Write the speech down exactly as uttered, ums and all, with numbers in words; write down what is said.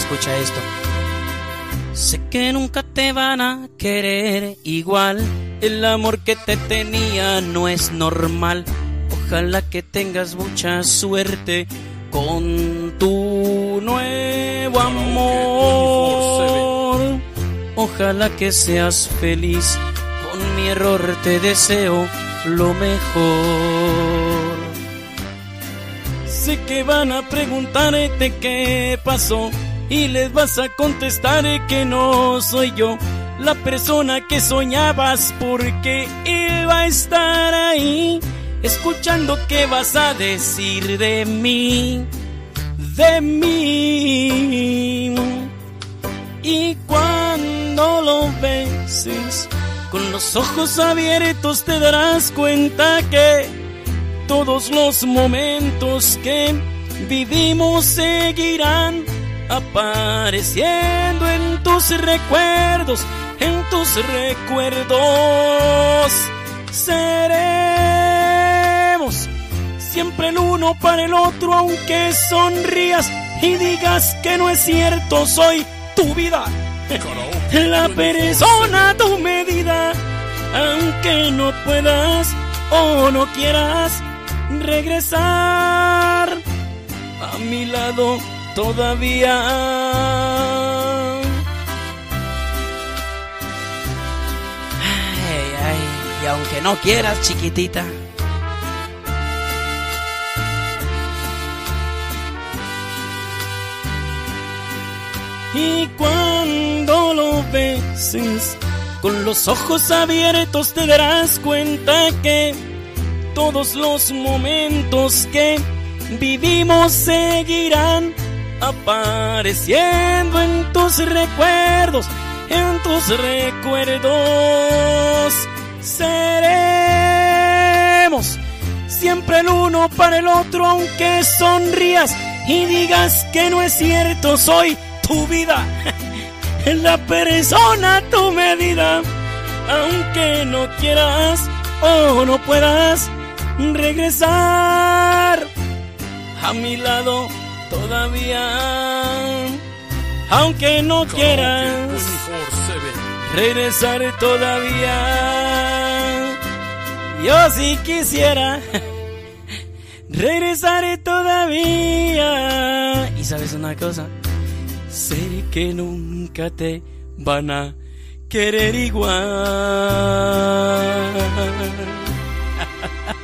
escucha esto. Sé que nunca te van a querer igual. El amor que te tenía no es normal. Ojalá que tengas mucha suerte con tu nuevo amor. Ojalá que seas feliz. Con mi error te deseo lo mejor. Sé que van a preguntarte qué pasó y les vas a contestar que no soy yo la persona que soñabas, porque iba a estar ahí escuchando qué vas a decir de mí, de mí. Y cuando lo beses con los ojos abiertos te darás cuenta que todos los momentos que vivimos seguirán apareciendo en tus recuerdos, en tus recuerdos. Seremos siempre el uno para el otro, aunque sonrías y digas que no es cierto. Soy tu vida, la persona a tu medida, aunque no puedas o no quieras regresar a mi lado todavía. Ay, ay, y aunque no quieras, chiquitita. Y cuando lo beses con los ojos abiertos te darás cuenta que todos los momentos que vivimos seguirán apareciendo en tus recuerdos, en tus recuerdos. Seremos siempre el uno para el otro, aunque sonrías y digas que no es cierto. Soy tu vida, la persona a tu medida, aunque no quieras o no puedas regresar a mi lado todavía, aunque no quieras regresar todavía. Yo sí quisiera regresar todavía. Y sabes una cosa, sé que nunca te van a querer igual.